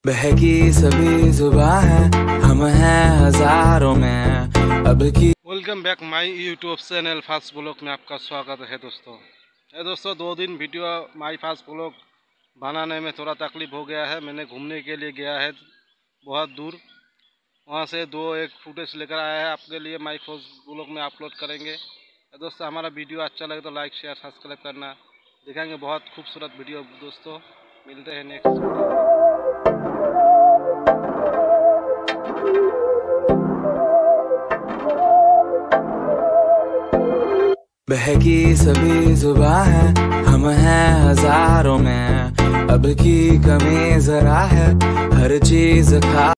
बहकी सभी जुबां है, हम हैं हजारों में अब की। Welcome back my YouTube channel fast blog में आपका स्वागत है दोस्तों। 2 दिन वीडियो माय फास्ट ब्लॉग बनाने में थोड़ा तकलीफ हो गया है। मैंने घूमने के लिए गया है बहुत दूर, वहाँ से एक फुटेज लेकर आया है आपके लिए माय फास्ट ब्लॉग में अपलोड करेंगे। दोस्तों हमारा वीडियो अच्छा लगे तो लाइक शेयर सब्सक्राइब करना। दिखाएंगे बहुत खूबसूरत वीडियो दोस्तों। मिलते हैं नेक्स्ट वीडियो। बहकी सभी जुबां है, हम हैं हजारों में अब की कमी जरा है, हर चीज खा